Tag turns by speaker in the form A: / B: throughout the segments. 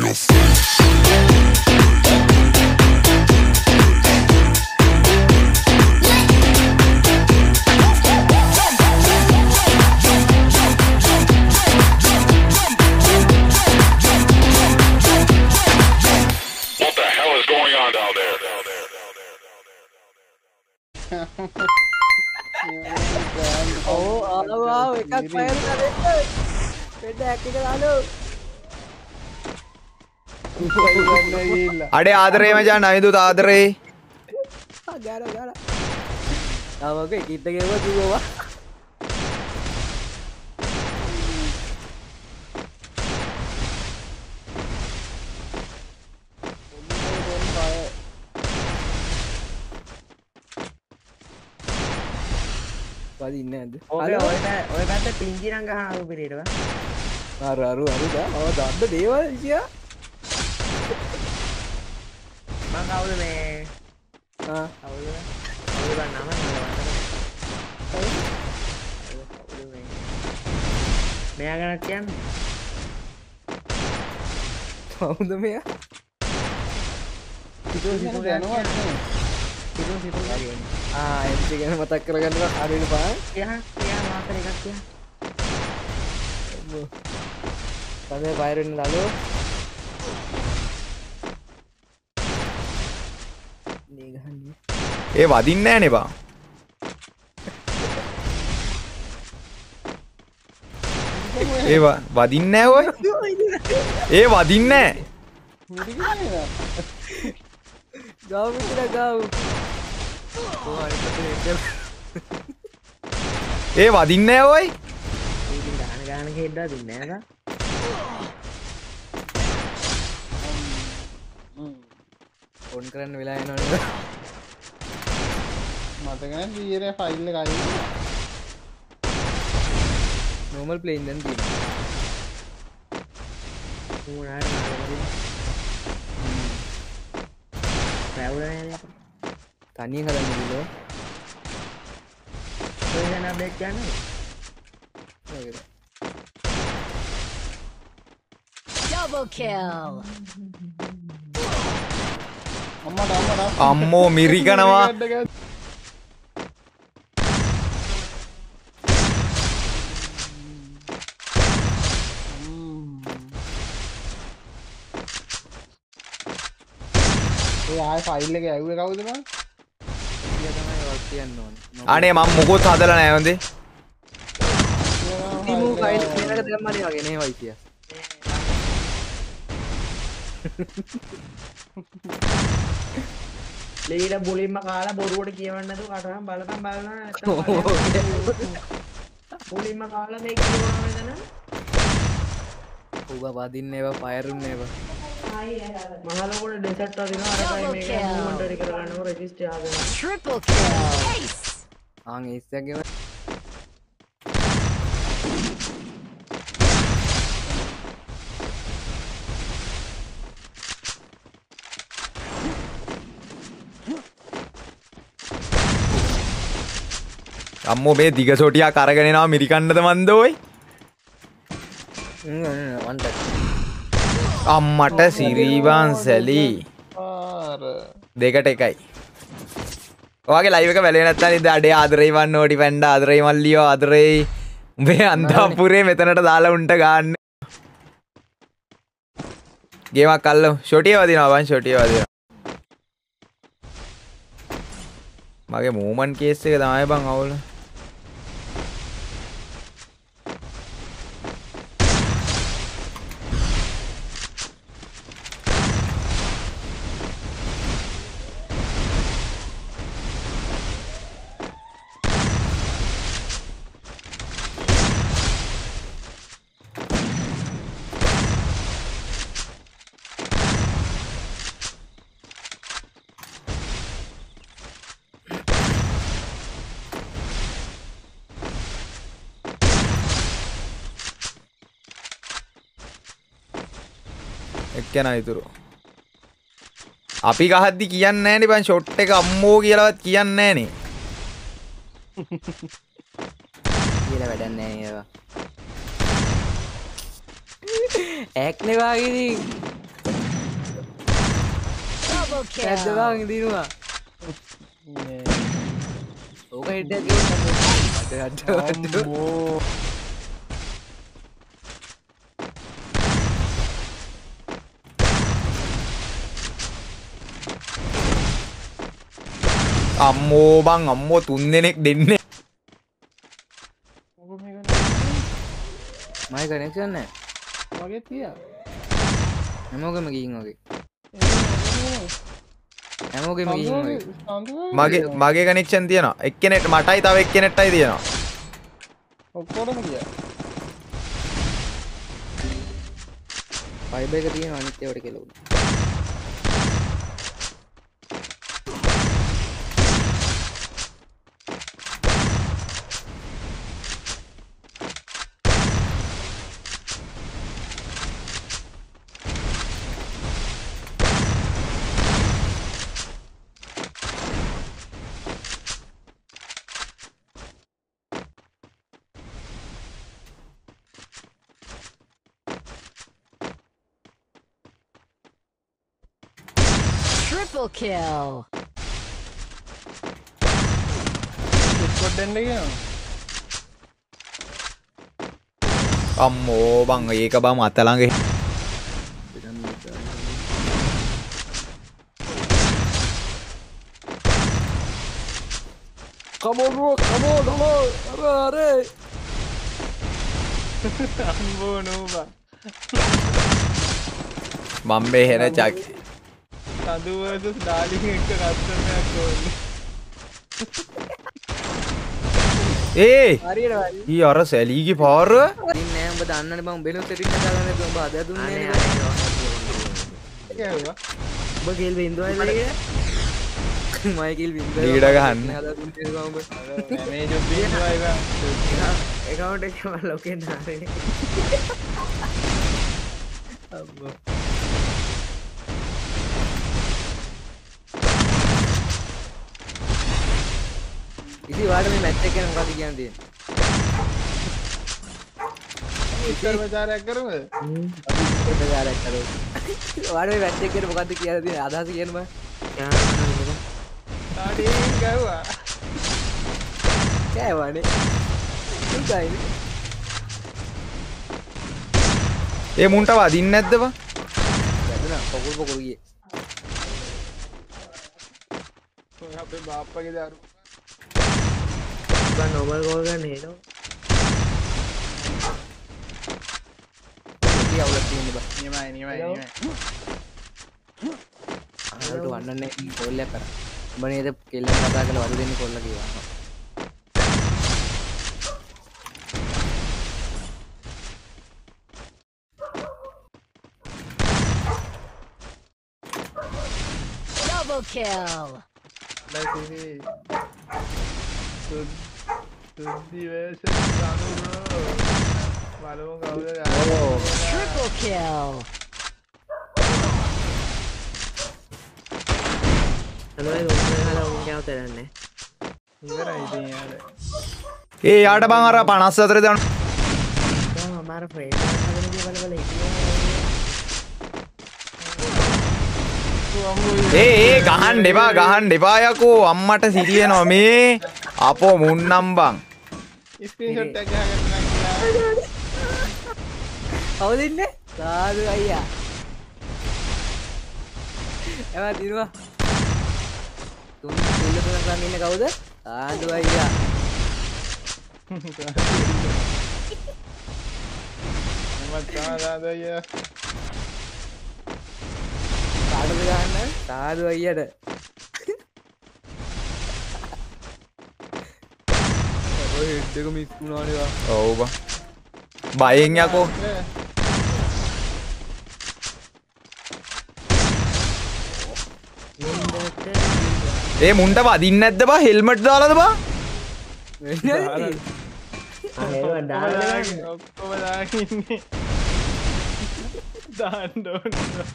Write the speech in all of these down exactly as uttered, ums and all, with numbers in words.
A: your face.
B: Oh, all wow, එකක් පයර කරෙන්න. පෙඩ හැක් එක දාලෝ.
C: අඩේ ආදරේ මචං අයිදුත් ආදරේ.
B: ආ ගාලා ගාලා. තාවගේ කිට්ට ගෙව කිව්වා. වදින්නේ නැද්ද?
D: ඔය ඔය ඔය පැත්ත පිංචි නම් ගහන අරු පිළිරව.
B: අර අරු අරු දා. ඔය දන්න දේවල් කියා.
D: මං කවුද මේ?
B: ආ
D: කවුද? කවුද නම නම. කවුද මේ? මෙයා ගැන කියන්නේ.
B: කවුද මෙයා?
D: සිතෝ සිතෝ යනවා නේ. සිතෝ සිතෝ යන්නේ.
B: ආ එම්ජි ගැන මතක් කරගන්න හරියට පාන.
D: එයා එයා මාතර එකක් තියා.
B: තමයි වයර් වෙන දාලෝ. නේ ගහන්නේ.
C: ඒ වදින්නේ නැහනේ බා. ඒ වදින්නේ නැහැ ඔය. ඒ වදින්නේ නැහැ.
B: ගාව විතර ගාව.
C: ඒ වදින්නේ නැහැ ඔය.
D: ඉතින් ගාන ගාන හෙද්දා දින්නේ නැහැ තා.
B: ෆෝන් කරන්න වෙලා යනවනේ.
E: මතක නැහැ ඊයේ ෆයිල් එක අයින්.
B: normal plane දැන් තියෙනවා.
D: උනාට මාරවලු. රැවුලනේ නේද?
B: තනියෙන් හදන්න කිව්වෝ.
D: ඔය දැන් අප්ඩේට් කරන්නේ.
B: ඔයද.
F: Double kill.
E: අම්මා අම්මා
C: අම්මෝ මිරිකනවා.
E: ඒ ආයි ෆයිල් එක ඇව්වේ කවුද මං?
B: ඊය තමයි වක් කියන්න ඕනේ.
C: අනේ මම මොකොත් හදලා නැහැ හොඳේ.
B: ටිමු ෆයිල් එකක දැම්මනේ වගේ නේ වයි කිය.
D: ලීලා බුලින්ම කාලා බොරුවට කියවන්න නැතුව කටහම් බලපන් බලනවා නැත්තම් බුලින්ම කාලා මේක කියවනවා නේද?
B: ඔබ වදින්නේ ඒවා ෆයරුන්නේ ඒවා.
D: මහලොකුට ඩෙසර්ට් අදිනවා අරකයි මේක මූවමන්ට් හරි කරගන්නකො රෙජිස්ටර් ආගෙන.
F: Triple kill. Ace.
B: ආන් ඒස් එකක් ගෙව.
C: අම්මෝ මේ දිග සොටියක් අරගෙන එනවා මිරිකන්නද මන්ද ඔයි? අම්මට සිරිවන් සැලි දෙකට එකයි. ඔයාගේ ලයිව් එක වැලේ නැත්තම් ඉතින් අඩේ ආදරේ වන්න ඕටි පැන්ඩා ආදරේ මල්ලියෝ ආදරේ උඹේ අන්දාපුරේ මෙතනට දාලා උන්ට ගන්න. ගේමක් අල්ලමු. ෂොටිය වදිනවා බං ෂොටිය වදිනවා. මගේ මූවමන්ට් කේස් එක තමයි බං අවුල. එක්කන ඉතුරු අපි ගහද්දි කියන්නේ නැහනේ බං ෂොට් එක අම්මෝ කියලාවත් කියන්නේ නැහනේ
B: කියලා වැඩක් නැහැ ඒවා ඇක්නේ වාගේ ඉතින්
F: Double
B: ඇද්ද
F: kill.
B: බං දිනුවා. ඕක හෙඩ් එක ගියොත් අද අද අද.
E: අම්මෝ
C: අම්මෝ බං අම්මෝ තුන් දෙනෙක් දෙන්නේ.
E: මොකද මේක
B: මයි කනෙක්ෂන් නැහැ.
E: මගේ තියා
B: හැමෝගෙම ගිහින් වගේ. හැමෝගෙම ගිහින් වගේ.
C: මගේ මගේ කනෙක්ෂන් තියෙනවා. එක්කෙනෙක්ට මටයි තව එක්කෙනෙක්ටයි තියෙනවා.
E: ඔක්කොටම ගියා
B: ෆයිබර් එක තියෙනවා අනිත් ඒවාට කියලා.
F: Triple kill.
E: ඉස්කොට් දෙන්න කියනවා
C: අම්මෝ බං ඒක බං අත ළඟ.
B: Come on bro, come on, come on. අර අර.
E: අම්බෝ නෝබා
C: බම්බේ හෙන චක්.
E: සදු versus ඩාලින් එක්ක රත්තරනයක් ඕනේ
C: ඒ
B: හරියට වැඩි.
C: ඊ අර සැලීගේ පාර
B: ඉතින් නෑ උඹ දන්නනේ බං බෙලු සෙටින් එක ගන්න උඹ අද දුන්නේ නේ.
E: කියවුවා
B: උඹ කිල් බින්දුවයි දෙකේ. මයි කිල් බින්දුවයි.
C: ලීඩ ගහන්න.
B: අද දුන්නේ බං උඹ.
E: මේ ජොබ් බින්දුවයි බං
B: account එක මම ලොකේ නාරේ. අම්මෝ. ඉති වාට මේ මැච් එක ගැන මොකද කියන්න තියෙන්නේ?
E: ඉස්සර ප්‍රචාරයක් කරමුද
B: හ්ම්. අපි ප්‍රචාරයක් කරමු. වාට මේ මැච් එක ගැන මොකද්ද කියන්න තියෙන්නේ? අදහස කියන්න බෑ.
E: ඩාලින් ගාවා
B: කෑවනේ. උගයිනේ.
C: ඒ මුන්ට වදින්න නැද්ද බං?
B: වැදුනා පොකුල් පොකුල් ගියේ.
E: ඔය අපේ බාප්පගේ දරු
B: බං නෝබල් ගෝල් ගන්න හේනෝ. ඉතින් අවුලක් තියෙන්නේ බං.
E: නියමයි නියමයි නියමයි
B: අරට වන්නන්නේ ගෝල් එකක් කරා. උඹ නේද කෙල්ලන් කතා කරලා වද දෙන්නේ කොල්ල කිව්වා.
F: Double kill.
E: ලයිසි සුද් සුද්දි versus සනු බ්‍රෝ බලමු කවුද ගන්නේ
F: Triple kill.
B: හලෝ ඒක උඹ හලා උන් කෑව තරන්නේ.
E: ඉවරයි ඉතින් යාර
C: ඒ යාට බං අර පනස් හතර දාන්න.
B: දැන් අමාර ෆ්‍රේම් එකක් හදන දේ බල බල හිටියා.
C: ඒ ඒ ගහන්න එපා ගහන්න එපා යකෝ අම්මට සිටියනවා මේ අපෝ මුන්නම් බං.
E: ස්ක්‍රීන්ෂොට් එක ගහගන්න නම් කියලා
B: කවුද ඉන්නේ? සාදු අයියා. එවා දිනුවා. තුන් කිල්ල තුනක් ගන්න ඉන්නේ කවුද? සාදු අයියා.
E: මම තාදාදය
B: කාටද ගහන්න? සාදු අයියට. ඔය හෙඩ් එක මිස් වුණානේ වා.
C: ඔව් බං. බයෙන් යකෝ. ඒ මුන්ට වදින්න නැද්ද බං හෙල්මට් දාලාද බං?
B: ඒවා දාන්න
E: ඔක්කොම දාගෙන ඉන්නේ දාන්න ඕන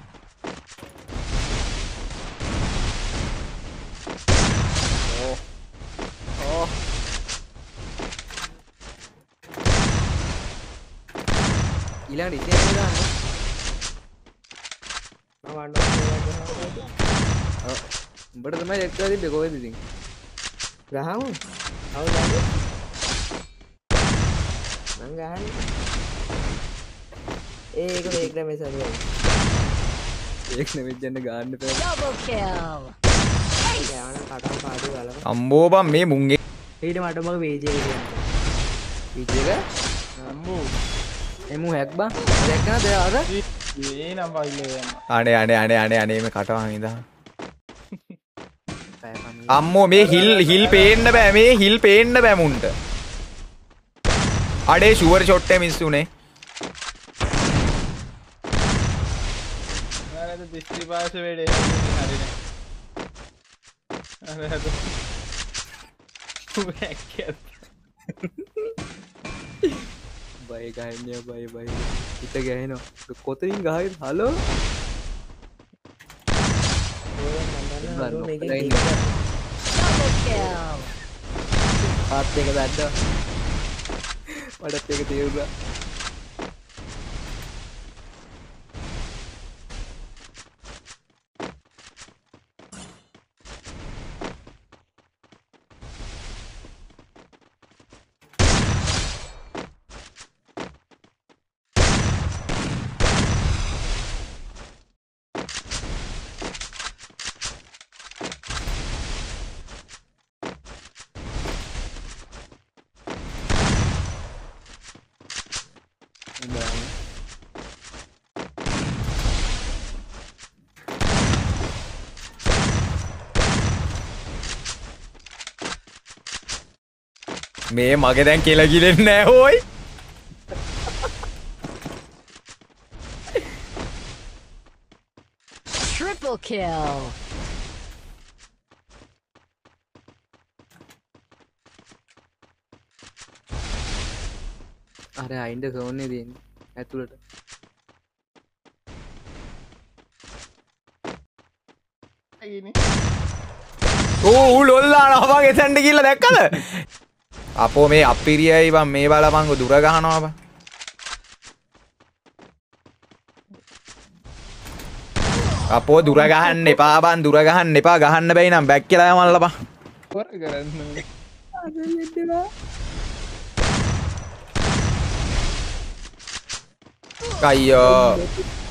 B: ඕ. ඊළඟට ඉතින් දාන්න. මම වන්න උඹට තමයි එක්ක තිබ්බේ කොහෙද ඉතින්? ගහමු. අවු දාන්න. මං ගහන්නේ. ඒ ඒක මේක නෙමෙයි සරුවයි. ඒක නෙමෙයි ජන්න ගන්න බෑ.
F: Double kill.
B: යවන කටම පාඩු ගලව.
C: අම්බෝ බං මේ මුංගේ
B: ඊට මට මගේ පේජ් එක කියන්න. පේජ් එක?
E: අම්මෝ
B: එමු හැක් බං. දැක්කනද අර?
E: ඒ නම් වයිලේ යන්න.
C: අනේ අනේ අනේ අනේ අනේ මේ කටවහන් ඉඳා. අම්මෝ මේ හිල් හිල් පේන්න බෑ මේ හිල් පේන්න බෑ මුන්ට. අඩේ ෂුවර් ෂොට් එක මිස් උනේ.
E: ආරද දිස්ත්‍රි පාස වෙඩේ හරිනේ. අර හද. උවැක්කත්.
B: බය ගහන්නේ බය බය. හිත ගහනවා. කොතනින් ගහගෙන හලෝ?
F: Double kill.
B: පාත් එක දැද්දා. මටත් ඒක තේරුණා.
C: මේ මගේ දැන් කියලා ගිලෙන්නේ නැහැ හොයි.
F: Triple kill.
B: අර අයින්ද සෝන්නේ තියෙන්නේ ඇතුළට.
C: ඌ ලොල්ලානවා බං එතනට ගිහලා දැක්කද? අපෝ මේ අපිරියයි බං මේ බලපංගු දුර ගහනවා බං. අපෝ දුර ගහන්න එපා බං දුර ගහන්න එපා ගහන්න බැයි නම් බැක් කියලා යමල්ලා බං.
E: කොර කරන්නේ.
B: අද දෙන්නවා.
C: අයියෝ